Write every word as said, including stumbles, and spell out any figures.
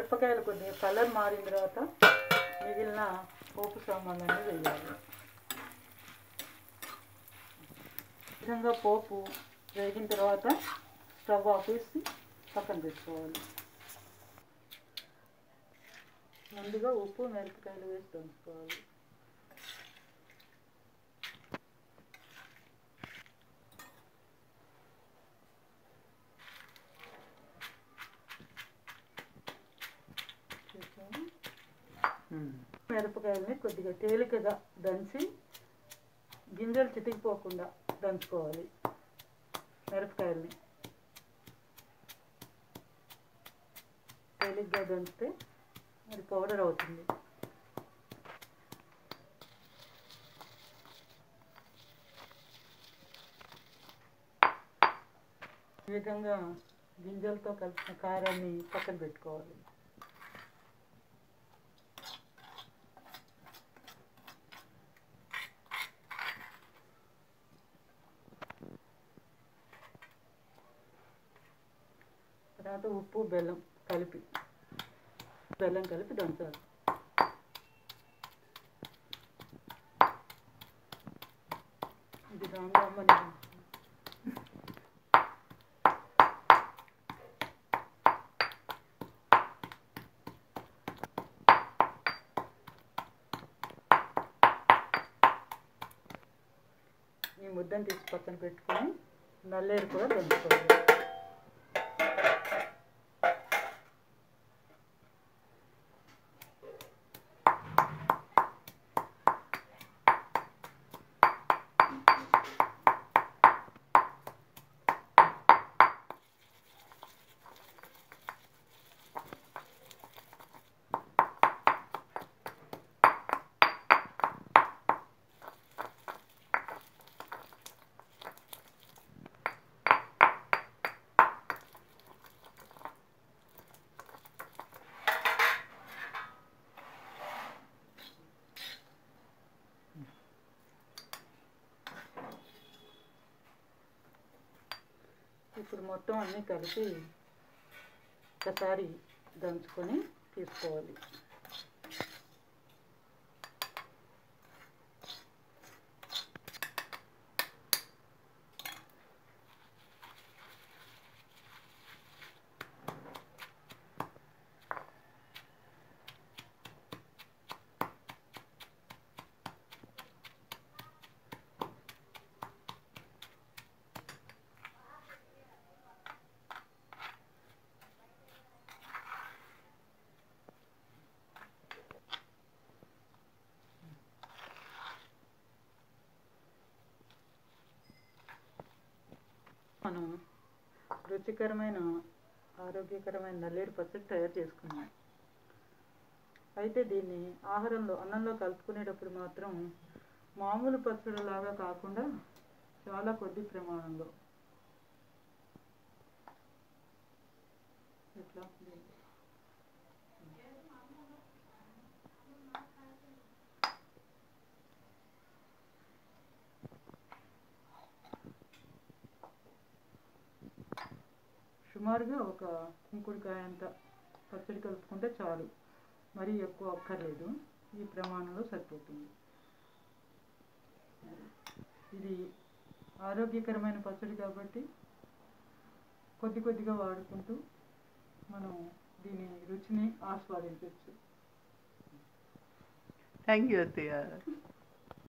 మిరపకాయలు కొద్దిగా కలర్ మారిన తర్వాత మిగిలిన పోపు సామాన్లన్నీ వేయాలి. ఈ విధంగా పోపు వేగిన తర్వాత స్టవ్ ఆపేసి పక్కన పెట్టుకోవాలి. ముందుగా ఉప్పు మిరపకాయలు వేసి దంచుకోవాలి. మిరపకాయలని కొద్దిగా తేలికగా దంచి గింజలు చితికిపోకుండా దంచుకోవాలి. మిరపకాయలని తేలికగా దంచితే అది పౌడర్ అవుతుంది. ఈ విధంగా గింజలతో కలిసిన కారాన్ని పక్కన పెట్టుకోవాలి. తర్వాత ఉప్పు బెల్లం కలిపి బెల్లం కలిపి దంచాలి. ఇది రామరామని ఈ ముద్దను తీసి పక్కన పెట్టుకొని నల్లేరు కూడా దంచుకోవాలి. ఇప్పుడు మొత్తం అన్నీ కలిపి ఒకసారి దంచుకొని తీసుకోవాలి. మనం రుచికరమైన ఆరోగ్యకరమైన నల్లేరు పచ్చడి తయారు చేసుకున్నాం. అయితే దీన్ని ఆహారంలో అన్నంలో కలుపుకునేటప్పుడు మాత్రం మామూలు పచ్చడిలాగా కాకుండా చాలా కొద్ది ప్రమాణంలో ఇట్లా సుమారుగా ఒక కుంకుడుకాయ అంత పచ్చడి కలుపుకుంటే చాలు, మరీ ఎక్కువ అక్కర్లేదు. ఈ ప్రమాణంలో సరిపోతుంది. ఇది ఆరోగ్యకరమైన పచ్చడి కాబట్టి కొద్ది కొద్దిగా వాడుకుంటూ మనం దీని రుచిని ఆస్వాదించవచ్చు. థ్యాంక్ యూ అత్తయ్య.